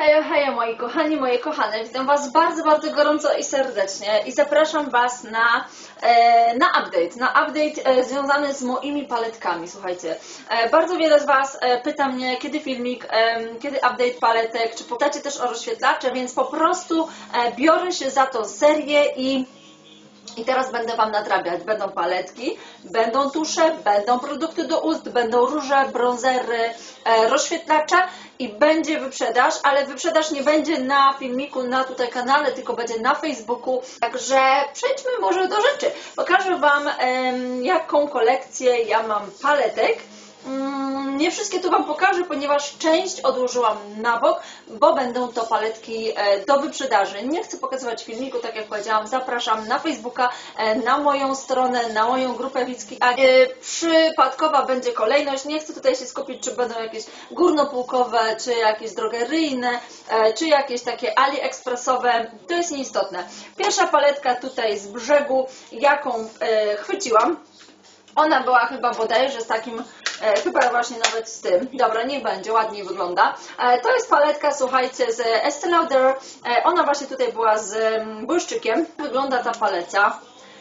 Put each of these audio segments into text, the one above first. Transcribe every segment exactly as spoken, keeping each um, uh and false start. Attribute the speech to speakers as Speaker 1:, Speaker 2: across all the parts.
Speaker 1: Hejo, hejo moi kochani, moje kochane, witam Was bardzo, bardzo gorąco i serdecznie i zapraszam Was na, e, na update, na update e, związany z moimi paletkami, słuchajcie. E, bardzo wiele z Was e, pyta mnie, kiedy filmik, e, kiedy update paletek, czy pytacie też o rozświetlacze, więc po prostu e, biorę się za tą serię i I teraz będę Wam nadrabiać. Będą paletki, będą tusze, będą produkty do ust, będą róże, bronzery, e, rozświetlacze i będzie wyprzedaż, ale wyprzedaż nie będzie na filmiku, na tutaj kanale, tylko będzie na Facebooku. Także przejdźmy może do rzeczy. Pokażę Wam, e, jaką kolekcję ja mam paletek. Nie wszystkie tu Wam pokażę, ponieważ część odłożyłam na bok, bo będą to paletki do wyprzedaży. Nie chcę pokazywać filmiku, tak jak powiedziałam, zapraszam na Facebooka, na moją stronę, na moją grupę Wicki. A przypadkowa będzie kolejność. Nie chcę tutaj się skupić, czy będą jakieś górnopółkowe, czy jakieś drogeryjne, czy jakieś takie AliExpressowe. To jest nieistotne. Pierwsza paletka tutaj z brzegu, jaką chwyciłam. Ona była chyba bodajże z takim, e, chyba właśnie nawet z tym. Dobra, niech będzie, ładniej wygląda. E, to jest paletka, słuchajcie, z Estée Lauder. E, ona właśnie tutaj była z mm, błyszczykiem. Wygląda ta paletka.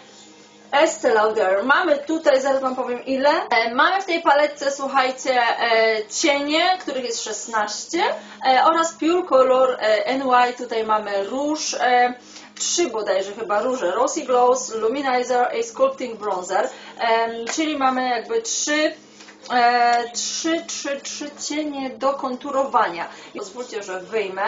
Speaker 1: Estée Lauder. Mamy tutaj, zaraz Wam powiem ile. E, mamy w tej paletce, słuchajcie, e, cienie, których jest szesnaście e, oraz Pure Color e, N Y. Tutaj mamy róż. E, trzy bodajże chyba róże, Rosy Glows, Luminizer i Sculpting Bronzer, um, czyli mamy jakby trzy, e, trzy, trzy, trzy cienie do konturowania. I pozwólcie, że wyjmę.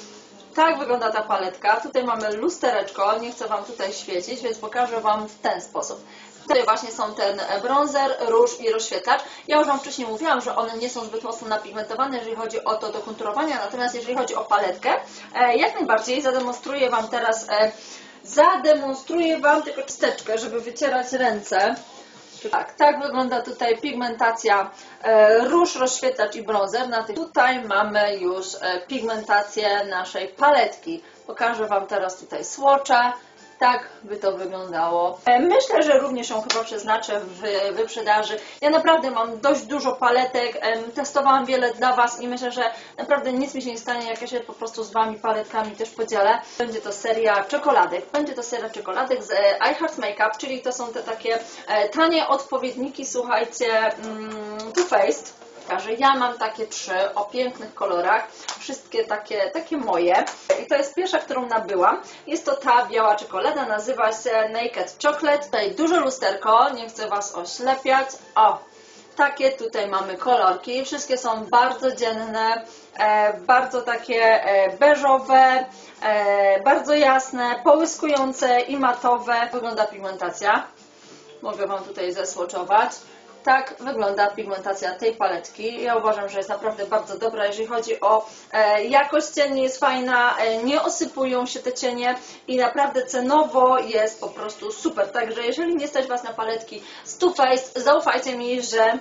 Speaker 1: Tak wygląda ta paletka. Tutaj mamy lustereczko, nie chcę Wam tutaj świecić, więc pokażę Wam w ten sposób. Tutaj właśnie są ten bronzer, róż i rozświetlacz. Ja już Wam wcześniej mówiłam, że one nie są zbyt mocno napigmentowane, jeżeli chodzi o to do konturowania, natomiast jeżeli chodzi o paletkę, jak najbardziej zademonstruję Wam teraz, zademonstruję Wam tylko chusteczkę, żeby wycierać ręce. Tak, tak wygląda tutaj pigmentacja róż, rozświetlacz i bronzer. Na tych tutaj mamy już pigmentację naszej paletki. Pokażę Wam teraz tutaj swatche. Tak by to wyglądało. Myślę, że również ją chyba przeznaczę w wyprzedaży. Ja naprawdę mam dość dużo paletek, testowałam wiele dla Was i myślę, że naprawdę nic mi się nie stanie, jak ja się po prostu z Wami paletkami też podzielę. Będzie to seria czekoladek. Będzie to seria czekoladek z I Heart Makeup, czyli to są te takie tanie odpowiedniki, słuchajcie, Too Faced. Że ja mam takie trzy o pięknych kolorach, wszystkie takie, takie moje. I to jest pierwsza, którą nabyłam. Jest to ta biała czekolada, nazywa się Naked Chocolate. Tutaj duże lusterko, nie chcę Was oślepiać. O, takie tutaj mamy kolorki. Wszystkie są bardzo dzienne, e, bardzo takie e, beżowe, e, bardzo jasne, połyskujące i matowe. Wygląda pigmentacja. Mogę Wam tutaj zesłoczować. Tak wygląda pigmentacja tej paletki. Ja uważam, że jest naprawdę bardzo dobra, jeżeli chodzi o e, jakość cieni, jest fajna, e, nie osypują się te cienie i naprawdę cenowo jest po prostu super. Także jeżeli nie stać Was na paletki z Too Faced, zaufajcie mi, że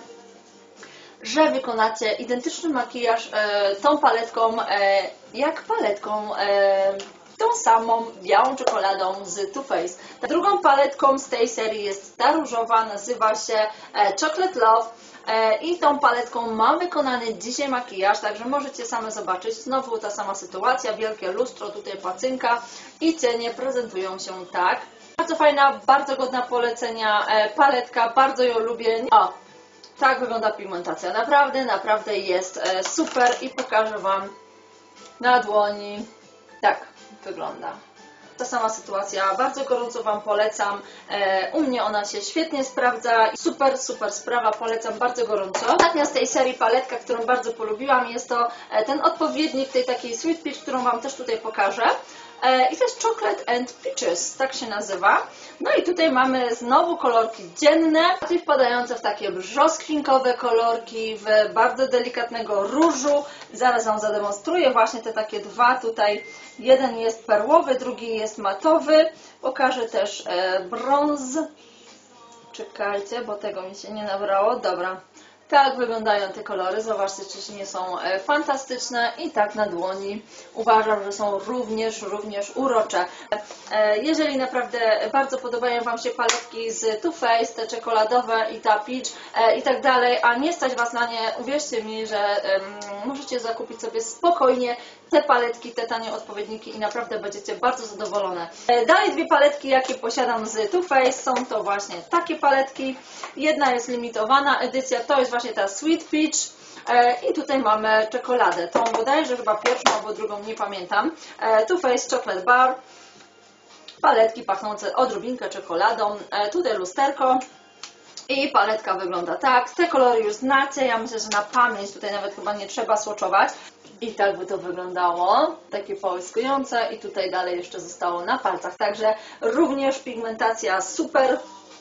Speaker 1: że wykonacie identyczny makijaż e, tą paletką, e, jak paletką e, tą samą białą czekoladą z Too Faced. Drugą paletką z tej serii jest ta różowa, nazywa się Chocolate Love i tą paletką mam wykonany dzisiaj makijaż, także możecie same zobaczyć. Znowu ta sama sytuacja, wielkie lustro, tutaj pacynka i cienie prezentują się tak. Bardzo fajna, bardzo godna polecenia paletka, bardzo ją lubię. O, tak wygląda pigmentacja. Naprawdę, naprawdę jest super i pokażę Wam na dłoni. Tak wygląda. Ta sama sytuacja, bardzo gorąco Wam polecam. E, u mnie ona się świetnie sprawdza. Super, super sprawa, polecam bardzo gorąco. Ostatnia z tej serii paletka, którą bardzo polubiłam, jest to e, ten odpowiednik tej takiej Sweet Peach, którą Wam też tutaj pokażę. E, I to jest Chocolate and Peaches, tak się nazywa. No i tutaj mamy znowu kolorki dzienne, bardziej wpadające w takie brzoskwinkowe kolorki, w bardzo delikatnego różu. Zaraz Wam zademonstruję właśnie te takie dwa tutaj. Jeden jest perłowy, drugi jest matowy. Pokażę też e, brąz. Czekajcie, bo tego mi się nie nabrało. Dobra. Tak wyglądają te kolory, zobaczcie, czy nie są fantastyczne i tak na dłoni uważam, że są również, również urocze. Jeżeli naprawdę bardzo podobają Wam się paletki z Too Faced, te czekoladowe i ta Peach i tak dalej, a nie stać Was na nie, uwierzcie mi, że możecie zakupić sobie spokojnie te paletki, te tanie odpowiedniki i naprawdę będziecie bardzo zadowolone. Dalej dwie paletki, jakie posiadam z Too Faced, są to właśnie takie paletki. Jedna jest limitowana edycja, to jest właśnie ta Sweet Peach. I tutaj mamy czekoladę, tą bodajże chyba pierwszą albo drugą, nie pamiętam. Too Faced Chocolate Bar. Paletki pachnące odrobinkę czekoladą. Tutaj lusterko. I paletka wygląda tak. Te kolory już znacie, ja myślę, że na pamięć tutaj nawet chyba nie trzeba swatchować. I tak by to wyglądało, takie połyskujące i tutaj dalej jeszcze zostało na palcach. Także również pigmentacja super.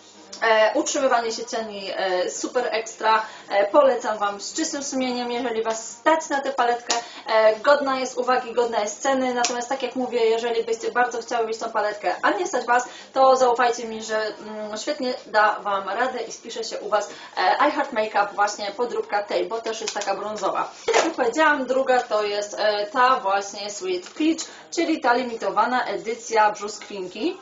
Speaker 1: E, utrzymywanie się cieni e, super ekstra, e, polecam Wam z czystym sumieniem, jeżeli Was stać na tę paletkę, e, godna jest uwagi, godna jest ceny, natomiast tak jak mówię, jeżeli byście bardzo chciały mieć tą paletkę, a nie stać Was, to zaufajcie mi, że mm, świetnie da Wam radę i spisze się u Was e, I Heart Makeup, właśnie podróbka tej, bo też jest taka brązowa. I tak jak powiedziałam, druga to jest e, ta właśnie Sweet Peach, czyli ta limitowana edycja brzoskwinki.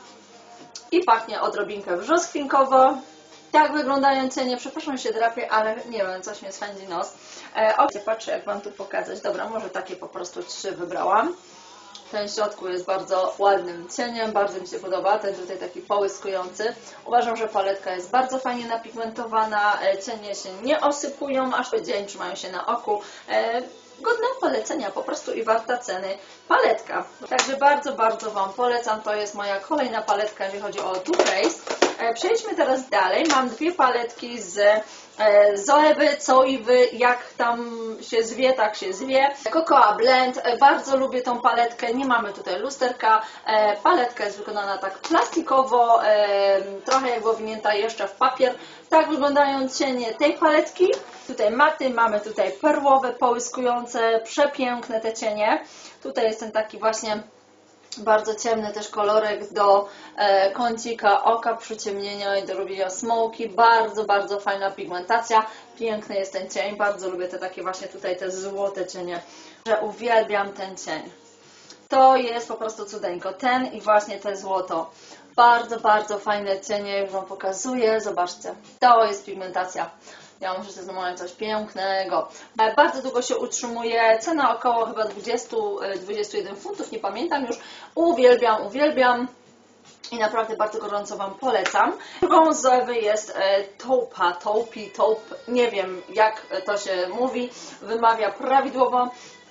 Speaker 1: I pachnie odrobinkę brzoskwinkowo. Tak wyglądają cienie. Przepraszam, się drapię, ale nie wiem, coś mnie swędzi nos. E, o, patrzę, jak Wam tu pokazać. Dobra, może takie po prostu trzy wybrałam. Ten w środku jest bardzo ładnym cieniem, bardzo mi się podoba. Ten tutaj taki połyskujący. Uważam, że paletka jest bardzo fajnie napigmentowana. E, cienie się nie osypują, aż po dzień trzymają się na oku. E, Godna polecenia, po prostu i warta ceny paletka. Także bardzo, bardzo Wam polecam. To jest moja kolejna paletka, jeżeli chodzi o Too Faced. Przejdźmy teraz dalej. Mam dwie paletki z Zoewy, Coiwy, jak tam się zwie, tak się zwie. Cocoa Blend. Bardzo lubię tą paletkę. Nie mamy tutaj lusterka. Paletka jest wykonana tak plastikowo, trochę jak owinięta jeszcze w papier. Tak wyglądają cienie tej paletki. Tutaj maty, mamy tutaj perłowe, połyskujące, przepiękne te cienie. Tutaj jest ten taki właśnie bardzo ciemny też kolorek do e, kącika oka, przyciemnienia i do robienia smoki. Bardzo, bardzo fajna pigmentacja. Piękny jest ten cień. Bardzo lubię te takie właśnie tutaj te złote cienie, że uwielbiam ten cień. To jest po prostu cudeńko. Ten i właśnie te złoto. Bardzo, bardzo fajne cienie, już Wam pokazuję. Zobaczcie, to jest pigmentacja. Ja muszę sobie zamówić coś pięknego. Bardzo długo się utrzymuje. Cena około chyba dwadzieścia do dwudziestu jeden funtów, nie pamiętam już. Uwielbiam, uwielbiam. I naprawdę bardzo gorąco Wam polecam. Drugą z Zoewy jest e, Taupa, Taupi, Taup, nie wiem jak to się mówi, wymawia prawidłowo.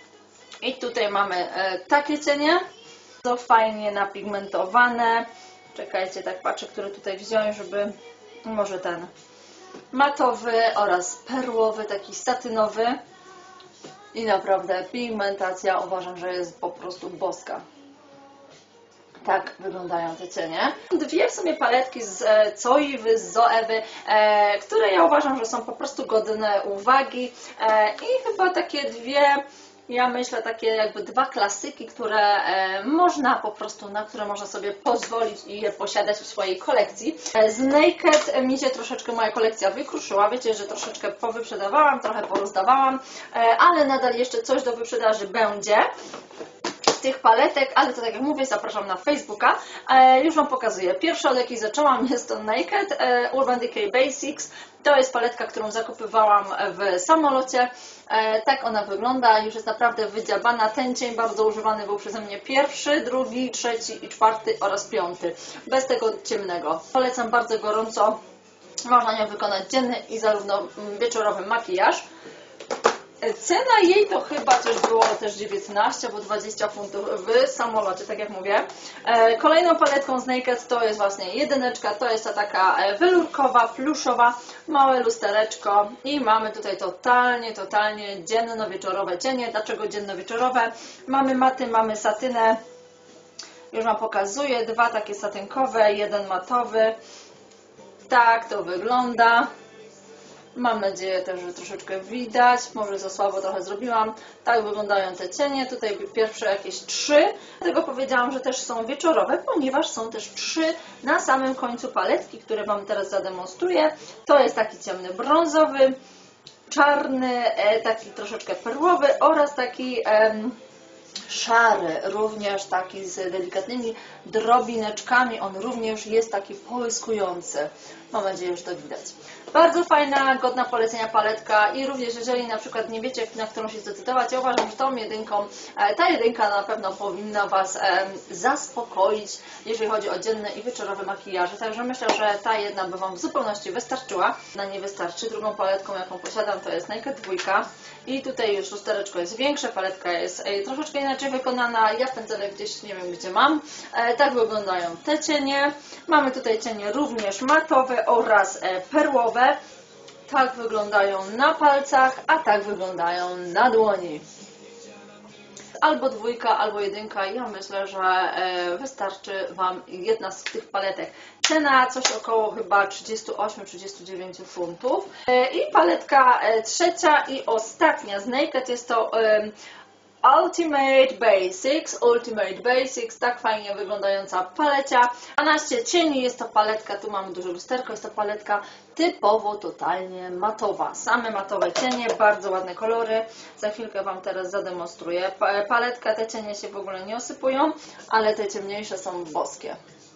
Speaker 1: I tutaj mamy e, takie cienie, to fajnie napigmentowane. Czekajcie, tak patrzę, który tutaj wziąć, żeby może ten matowy oraz perłowy, taki satynowy. I naprawdę pigmentacja uważam, że jest po prostu boska. Tak wyglądają te cienie. Dwie w sumie paletki z Coiwy, z Zoewy, e, które ja uważam, że są po prostu godne uwagi. E, I chyba takie dwie, ja myślę, takie jakby dwa klasyki, które e, można po prostu, na które można sobie pozwolić i je posiadać w swojej kolekcji. E, z Naked mi się troszeczkę moja kolekcja wykruszyła. Wiecie, że troszeczkę powyprzedawałam, trochę porozdawałam, e, ale nadal jeszcze coś do wyprzedaży będzie tych paletek, ale to tak jak mówię, zapraszam na Facebooka. E, już Wam pokazuję. Pierwsza, od jakiej zaczęłam, jest to Naked e, Urban Decay Basics. To jest paletka, którą zakupywałam w samolocie. E, tak ona wygląda. Już jest naprawdę wydziabana. Ten cień bardzo używany był przeze mnie pierwszy, drugi, trzeci i czwarty oraz piąty. Bez tego ciemnego. Polecam bardzo gorąco. Można nią wykonać dzienny i zarówno wieczorowy makijaż. Cena jej to chyba też było też dziewiętnaście albo dwadzieścia funtów w samolocie, tak jak mówię. Kolejną paletką z Naked to jest właśnie jedyneczka, to jest ta taka welurkowa, pluszowa, małe lustereczko i mamy tutaj totalnie, totalnie dzienno-wieczorowe cienie. Dlaczego dzienno-wieczorowe? Mamy maty, mamy satynę, już Wam pokazuję, dwa takie satynkowe, jeden matowy. Tak to wygląda. Mam nadzieję też, że troszeczkę widać, może za słabo trochę zrobiłam. Tak wyglądają te cienie, tutaj pierwsze jakieś trzy. Dlatego powiedziałam, że też są wieczorowe, ponieważ są też trzy na samym końcu paletki, które Wam teraz zademonstruję. To jest taki ciemny brązowy, czarny, taki troszeczkę perłowy oraz taki em, szary, również taki z delikatnymi drobineczkami, on również jest taki połyskujący. Mam nadzieję, że to widać. Bardzo fajna, godna polecenia paletka i również jeżeli na przykład nie wiecie, na którą się zdecydować, ja uważam, że tą jedynką, ta jedynka na pewno powinna Was zaspokoić, jeżeli chodzi o dzienne i wieczorowe makijaże. Także myślę, że ta jedna by Wam w zupełności wystarczyła. Na nie wystarczy. Drugą paletką, jaką posiadam, to jest Naked dwa. I tutaj już lustereczko jest większe, paletka jest troszeczkę inaczej wykonana. Ja w pędzelek gdzieś nie wiem gdzie mam. Tak wyglądają te cienie. Mamy tutaj cienie również matowe oraz perłowe. Tak wyglądają na palcach, a tak wyglądają na dłoni. Albo dwójka, albo jedynka. Ja myślę, że wystarczy Wam jedna z tych paletek. Cena coś około chyba trzydzieści osiem trzydzieści dziewięć funtów. I paletka trzecia i ostatnia z Naked jest to Ultimate Basics, Ultimate Basics, tak fajnie wyglądająca palecia. dwanaście cieni, jest to paletka, tu mamy duże lusterko, jest to paletka typowo totalnie matowa. Same matowe cienie, bardzo ładne kolory. Za chwilkę Wam teraz zademonstruję. Paletka, te cienie się w ogóle nie osypują, ale te ciemniejsze są boskie.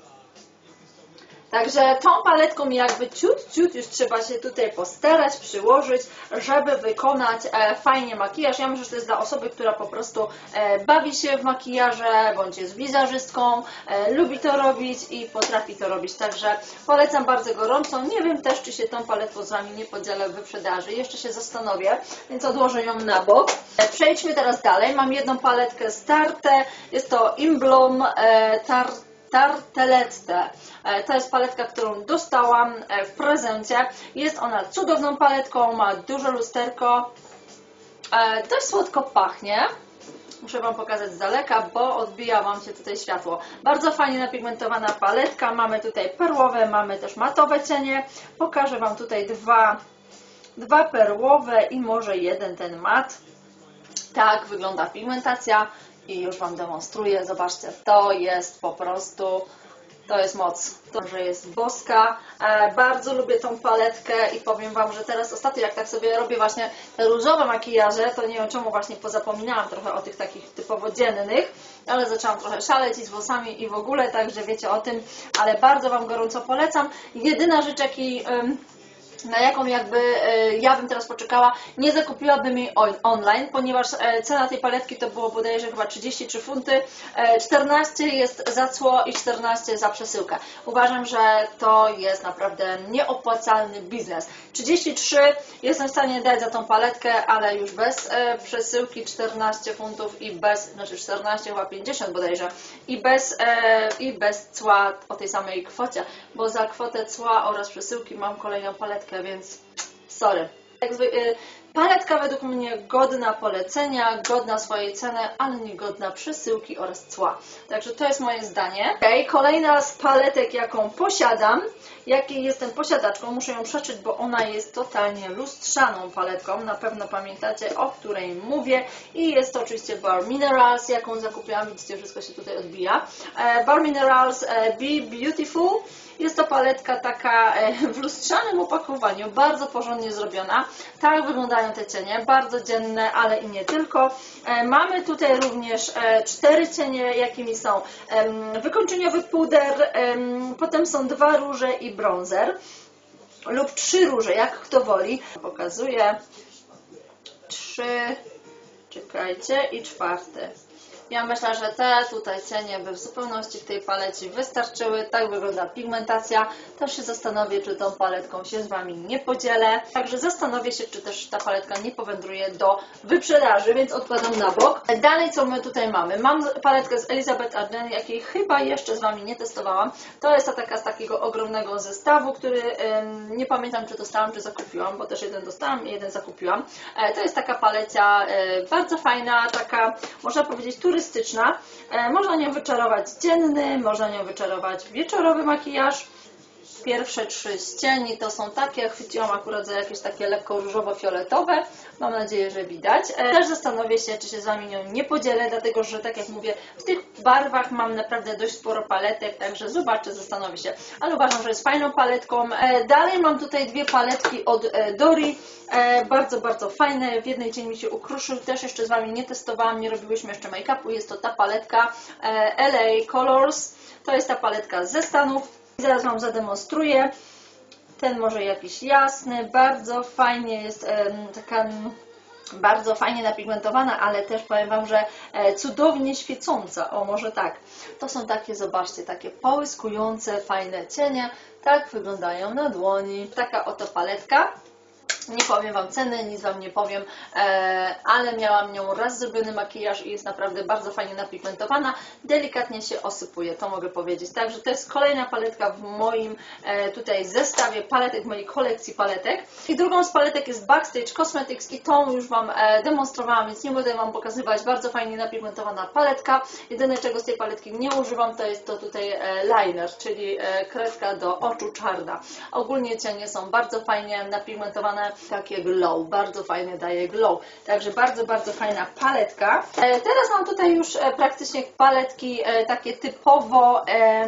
Speaker 1: Także tą paletką jakby ciut, ciut już trzeba się tutaj postarać, przyłożyć, żeby wykonać e, fajnie makijaż. Ja myślę, że to jest dla osoby, która po prostu e, bawi się w makijaże, bądź jest wizerzystką, e, lubi to robić i potrafi to robić. Także polecam bardzo gorąco. Nie wiem też, czy się tą paletką z Wami nie podzielę w wyprzedaży. Jeszcze się zastanowię, więc odłożę ją na bok. E, przejdźmy teraz dalej. Mam jedną paletkę z Tarte. Jest to Imblom e, Tarte. Tartelette. To jest paletka, którą dostałam w prezencie. Jest ona cudowną paletką, ma duże lusterko. Dość słodko pachnie. Muszę Wam pokazać z daleka, bo odbija Wam się tutaj światło. Bardzo fajnie napigmentowana paletka. Mamy tutaj perłowe, mamy też matowe cienie. Pokażę Wam tutaj dwa, dwa perłowe i może jeden ten mat. Tak wygląda pigmentacja. I już Wam demonstruję. Zobaczcie, to jest po prostu, to jest moc. To, że jest boska. E, bardzo lubię tą paletkę i powiem Wam, że teraz ostatnio jak tak sobie robię właśnie te różowe makijaże, to nie wiem czemu właśnie pozapominałam trochę o tych takich typowo dziennych, ale zaczęłam trochę szaleć i z włosami i w ogóle, także wiecie o tym, ale bardzo Wam gorąco polecam. Jedyna rzecz, jaki... Ym, na jaką jakby e, ja bym teraz poczekała, nie zakupiłabym jej on, online, ponieważ e, cena tej paletki to było bodajże chyba trzydzieści trzy funty, e, czternaście jest za cło i czternaście za przesyłkę. Uważam, że to jest naprawdę nieopłacalny biznes. trzydzieści trzy jestem w stanie dać za tą paletkę, ale już bez e, przesyłki czternaście funtów i bez, znaczy czternaście chyba pięćdziesiąt bodajże i bez, e, i bez cła o tej samej kwocie, bo za kwotę cła oraz przesyłki mam kolejną paletkę, więc sorry. Paletka według mnie godna polecenia, godna swojej ceny, ale nie godna przesyłki oraz cła. Także to jest moje zdanie. Okay, kolejna z paletek, jaką posiadam, jakiej jestem posiadaczką, muszę ją przeczyć, bo ona jest totalnie lustrzaną paletką. Na pewno pamiętacie, o której mówię. I jest to oczywiście Bare Minerals, jaką zakupiłam. Widzicie, wszystko się tutaj odbija. Bare Minerals Be Beautiful. Jest to paletka taka w lustrzanym opakowaniu, bardzo porządnie zrobiona. Tak wyglądają te cienie, bardzo dzienne, ale i nie tylko. Mamy tutaj również cztery cienie, jakimi są wykończeniowy puder, potem są dwa róże i bronzer lub trzy róże, jak kto woli. Pokazuję. Trzy, czekajcie, i czwarty. Ja myślę, że te tutaj cienie by w zupełności w tej palecie wystarczyły. Tak wygląda pigmentacja. Też się zastanowię, czy tą paletką się z Wami nie podzielę. Także zastanowię się, czy też ta paletka nie powędruje do wyprzedaży, więc odkładam na bok. Dalej, co my tutaj mamy? Mam paletkę z Elizabeth Arden, jakiej chyba jeszcze z Wami nie testowałam. To jest ta taka z takiego ogromnego zestawu, który ym, nie pamiętam, czy dostałam, czy zakupiłam, bo też jeden dostałam i jeden zakupiłam. E, to jest taka palecia e, bardzo fajna, taka, można powiedzieć, turystyczna. E, można nią wyczarować dzienny, można nią wyczarować wieczorowy makijaż. Pierwsze trzy z cieni to są takie, chwyciłam akurat za jakieś takie lekko różowo-fioletowe, Mam nadzieję, że widać. Też zastanowię się, czy się z Wami nią nie podzielę, dlatego że, tak jak mówię, w tych barwach mam naprawdę dość sporo paletek, także zobaczę, zastanowię się. Ale uważam, że jest fajną paletką. Dalej mam tutaj dwie paletki od Dori. Bardzo, bardzo fajne. W jednej dzień mi się ukruszył. Też jeszcze z Wami nie testowałam, nie robiłyśmy jeszcze make-upu. Jest to ta paletka L A Colors. To jest ta paletka ze Stanów. Zaraz Wam zademonstruję. Ten może jakiś jasny, bardzo fajnie jest um, taka bardzo fajnie napigmentowana, ale też powiem Wam, że e, cudownie świecąca. O, może tak. To są takie, zobaczcie, takie połyskujące, fajne cienie. Tak wyglądają na dłoni. Taka oto paletka. Nie powiem Wam ceny, nic Wam nie powiem, e, ale miałam nią raz zrobiony makijaż i jest naprawdę bardzo fajnie napigmentowana, delikatnie się osypuje, to mogę powiedzieć. Także to jest kolejna paletka w moim e, tutaj zestawie paletek, w mojej kolekcji paletek. I drugą z paletek jest Backstage Cosmetics i tą już Wam e, demonstrowałam, więc nie będę Wam pokazywać. Bardzo fajnie napigmentowana paletka. Jedyne, czego z tej paletki nie używam, to jest to tutaj e, liner, czyli e, kredka do oczu czarna. Ogólnie cienie są bardzo fajnie napigmentowane, takie glow, bardzo fajnie daje glow, także bardzo, bardzo fajna paletka. E, teraz mam tutaj już e, praktycznie paletki e, takie typowo e,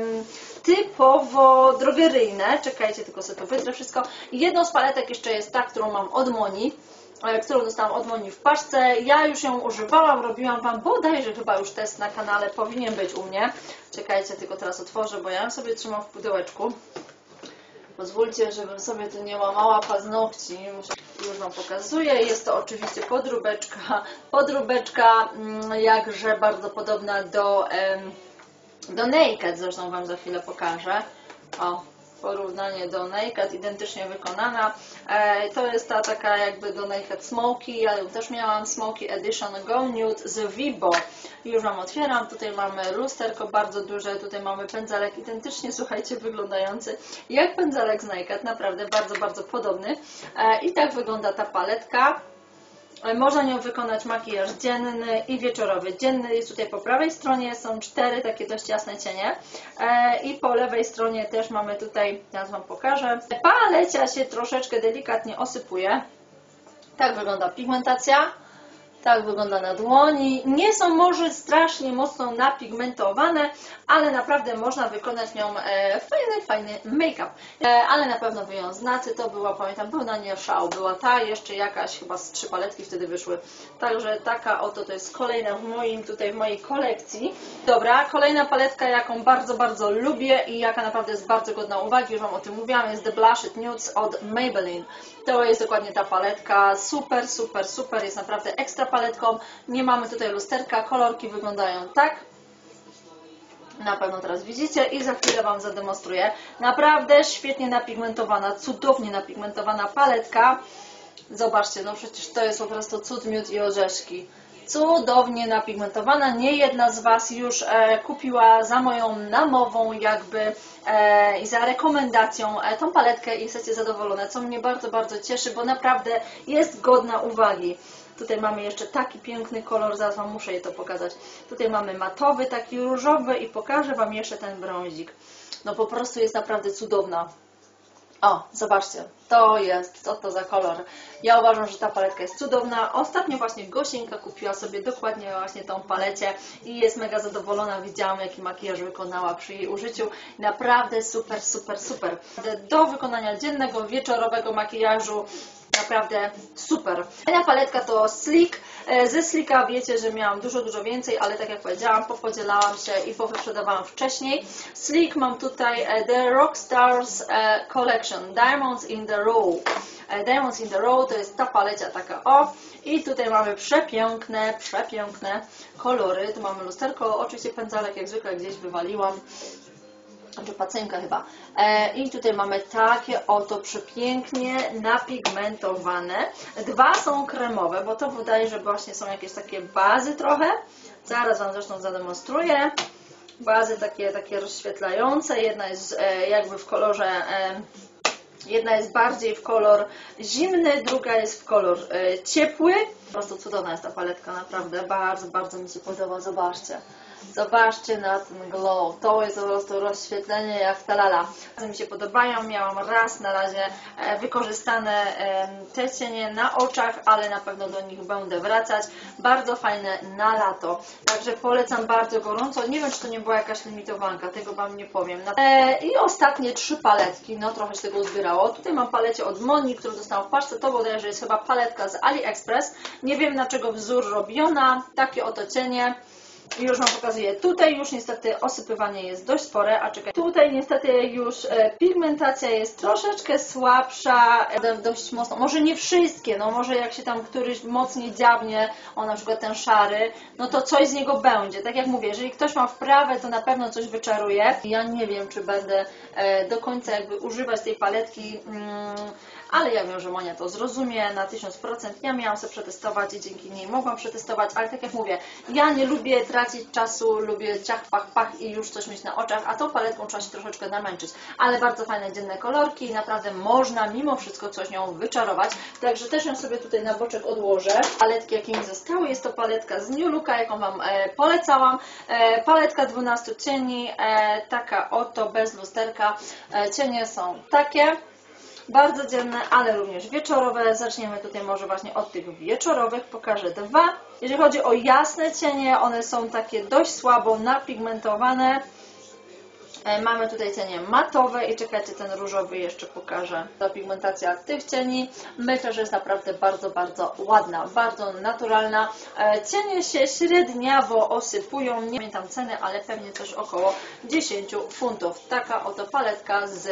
Speaker 1: typowo drogeryjne, czekajcie, tylko sobie to wytrę wszystko. Jedną z paletek jeszcze jest ta, którą mam od Moni, e, którą dostałam od Moni w paczce. Ja już ją używałam, robiłam Wam bodajże chyba już test na kanale, powinien być u mnie. Czekajcie, tylko teraz otworzę, bo ja ją sobie trzymam w pudełeczku. Pozwólcie, żebym sobie tu nie łamała paznokci. Już Wam pokazuję. Jest to oczywiście podróbeczka. Podróbeczka jakże bardzo podobna do, do Naked. Zresztą Wam za chwilę pokażę. O, porównanie do Naked, identycznie wykonana. E, to jest ta taka jakby do Naked Smoky. Ja ją też miałam, Smoky Edition Go Nude z Vibo. Już Wam otwieram. Tutaj mamy lusterko bardzo duże. Tutaj mamy pędzelek identycznie, słuchajcie, wyglądający jak pędzelek z Naked. Naprawdę bardzo, bardzo podobny. E, I tak wygląda ta paletka. Można nią wykonać makijaż dzienny i wieczorowy. Dzienny jest tutaj po prawej stronie, są cztery takie dość jasne cienie e, i po lewej stronie też mamy tutaj, teraz Wam pokażę, palecia się troszeczkę delikatnie osypuje. Tak wygląda pigmentacja. Tak wygląda na dłoni. Nie są może strasznie mocno napigmentowane, ale naprawdę można wykonać nią e, fajny, fajny make-up. E, ale na pewno Wy ją znacie. To była, pamiętam, był na nie szał. Była ta, jeszcze jakaś, chyba z trzy paletki wtedy wyszły. Także taka oto to jest kolejna w moim, tutaj w mojej kolekcji. Dobra, kolejna paletka, jaką bardzo, bardzo lubię i jaka naprawdę jest bardzo godna uwagi, już Wam o tym mówiłam, jest The Blushed Nudes od Maybelline. To jest dokładnie ta paletka. Super, super, super. Jest naprawdę ekstra paletką. Nie mamy tutaj lusterka. Kolorki wyglądają tak. Na pewno teraz widzicie i za chwilę Wam zademonstruję. Naprawdę świetnie napigmentowana, cudownie napigmentowana paletka. Zobaczcie, no przecież to jest po prostu cud, miód i orzeszki. Cudownie napigmentowana. Nie jedna z Was już e, kupiła za moją namową jakby e, i za rekomendacją e, tą paletkę i jesteście zadowolone, co mnie bardzo, bardzo cieszy, bo naprawdę jest godna uwagi. Tutaj mamy jeszcze taki piękny kolor, zaraz Wam muszę je to pokazać. Tutaj mamy matowy, taki różowy i pokażę Wam jeszcze ten brązik. No po prostu jest naprawdę cudowna. O, zobaczcie, to jest, co to za kolor. Ja uważam, że ta paletka jest cudowna. Ostatnio właśnie Gosieńka kupiła sobie dokładnie właśnie tą palecie i jest mega zadowolona. Widziałam, jaki makijaż wykonała przy jej użyciu. Naprawdę super, super, super. Do wykonania dziennego, wieczorowego makijażu. Naprawdę super. Kolejna paletka to Sleek. Ze Sleeka wiecie, że miałam dużo, dużo więcej, ale tak jak powiedziałam, popodzielałam się i powyprzedawałam wcześniej. Sleek mam tutaj The Rockstars Collection Diamonds in the Row. Diamonds in the Row to jest ta palecia taka o. I tutaj mamy przepiękne, przepiękne kolory. Tu mamy lusterko, oczywiście pędzelek jak zwykle gdzieś wywaliłam. Czy pacynka chyba. E, I tutaj mamy takie oto przepięknie napigmentowane. Dwa są kremowe, bo to wydaje, że właśnie są jakieś takie bazy trochę. Zaraz Wam zresztą zademonstruję. Bazy takie, takie rozświetlające. Jedna jest e, jakby w kolorze e, Jedna jest bardziej w kolor zimny, druga jest w kolor e, ciepły. Po prostu cudowna jest ta paletka, naprawdę. Bardzo, bardzo mi się podoba. Zobaczcie. Zobaczcie na ten glow. To jest po prostu rozświetlenie jak talala. Bardzo mi się podobają. Miałam raz na razie e, wykorzystane e, te cienie na oczach, ale na pewno do nich będę wracać. Bardzo fajne na lato. Także polecam bardzo gorąco. Nie wiem, czy to nie była jakaś limitowanka, tego Wam nie powiem. E, I ostatnie trzy paletki. No trochę się tego uzbierało. Tutaj mam palecie od Moni, którą dostałam w paczce. To bodajże jest chyba paletka z AliExpress. Nie wiem, na czego wzór robiona. Takie oto cienie. I już Wam pokazuję. Tutaj już niestety osypywanie jest dość spore, a czekaj, tutaj niestety już e, pigmentacja jest troszeczkę słabsza, e, dość mocno, może nie wszystkie, no może jak się tam któryś mocniej dziabnie, o na przykład ten szary, no to coś z niego będzie. Tak jak mówię, jeżeli ktoś ma wprawę, to na pewno coś wyczaruje. Ja nie wiem, czy będę e, do końca jakby używać tej paletki, mm, ale ja wiem, że Monia to zrozumie na tysiąc procent. Ja miałam sobie przetestować i dzięki niej mogłam przetestować, ale tak jak mówię, ja nie lubię tracić czasu, lubię ciach, pach, pach i już coś mieć na oczach, a tą paletką trzeba się troszeczkę namęczyć. Ale bardzo fajne dzienne kolorki i naprawdę można mimo wszystko coś nią wyczarować. Także też ją sobie tutaj na boczek odłożę. Paletki, jakie mi zostały, jest to paletka z New Looka, jaką Wam e, polecałam. E, paletka dwunastu cieni, e, taka oto, bez lusterka. E, cienie są takie. Bardzo dzienne, ale również wieczorowe. Zaczniemy tutaj może właśnie od tych wieczorowych. Pokażę dwa. Jeżeli chodzi o jasne cienie, one są takie dość słabo napigmentowane. Mamy tutaj cienie matowe i czekajcie, ten różowy jeszcze pokażę. Ta pigmentacja tych cieni myślę, że jest naprawdę bardzo, bardzo ładna, bardzo naturalna. Cienie się średniawo osypują, nie pamiętam ceny, ale pewnie coś około dziesięć funtów. Taka oto paletka z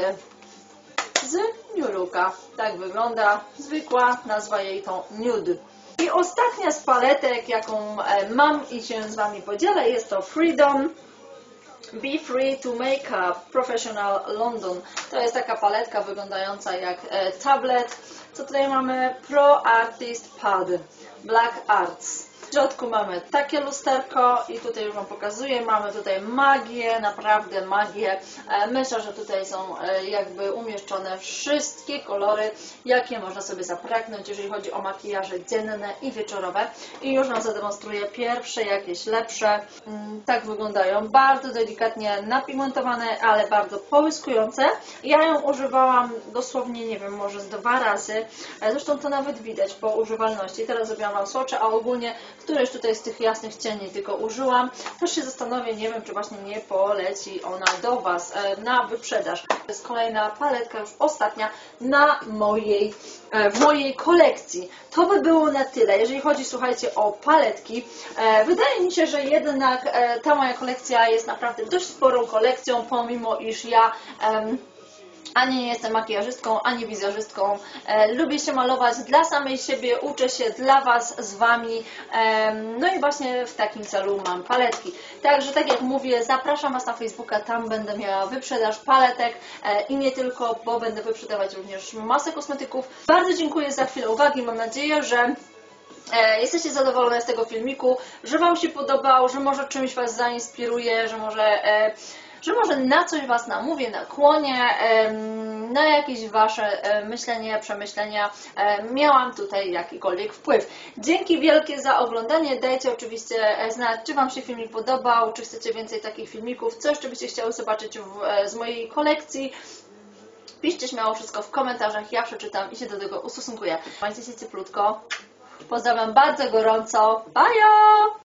Speaker 1: z New Looka. Tak wygląda, zwykła, nazwa jej to Nude. I ostatnia z paletek, jaką mam i się z Wami podzielę, jest to Freedom Be Free to Makeup Professional London. To jest taka paletka wyglądająca jak tablet. Co tutaj mamy? Pro Artist Pad Black Arts. W środku mamy takie lusterko i tutaj już Wam pokazuję, mamy tutaj magię, naprawdę magię. Myślę, że tutaj są jakby umieszczone wszystkie kolory, jakie można sobie zapragnąć, jeżeli chodzi o makijaże dzienne i wieczorowe. I już Wam zademonstruję pierwsze, jakieś lepsze. Tak wyglądają, bardzo delikatnie napigmentowane, ale bardzo połyskujące. Ja ją używałam dosłownie, nie wiem, może z dwa razy. Zresztą to nawet widać po używalności. Teraz zrobiłam Wam swocze, a ogólnie któreś tutaj z tych jasnych cieni tylko użyłam. Też się zastanowię, nie wiem, czy właśnie nie poleci ona do Was na wyprzedaż. To jest kolejna paletka, już ostatnia na mojej, w mojej kolekcji. To by było na tyle, jeżeli chodzi, słuchajcie, o paletki. Wydaje mi się, że jednak ta moja kolekcja jest naprawdę dość sporą kolekcją, pomimo iż ja ani nie jestem makijażystką, ani wizerzystką. E, lubię się malować dla samej siebie, uczę się dla Was, z Wami. E, no i właśnie w takim celu mam paletki. Także tak jak mówię, zapraszam Was na Facebooka, tam będę miała wyprzedaż paletek e, i nie tylko, bo będę wyprzedawać również masę kosmetyków. Bardzo dziękuję za chwilę uwagi, mam nadzieję, że E, jesteście zadowolone z tego filmiku, że Wam się podobał, że może czymś Was zainspiruje, że może... E, że może na coś Was namówię, nakłonię, na jakieś Wasze myślenie, przemyślenia. Miałam tutaj jakikolwiek wpływ. Dzięki wielkie za oglądanie. Dajcie oczywiście znać, czy Wam się filmik podobał, czy chcecie więcej takich filmików, co jeszcze byście chciały zobaczyć w, z mojej kolekcji. Piszcie śmiało wszystko w komentarzach, ja przeczytam i się do tego ustosunkuję. Trzymajcie się cieplutko. Pozdrawiam bardzo gorąco. Bajo!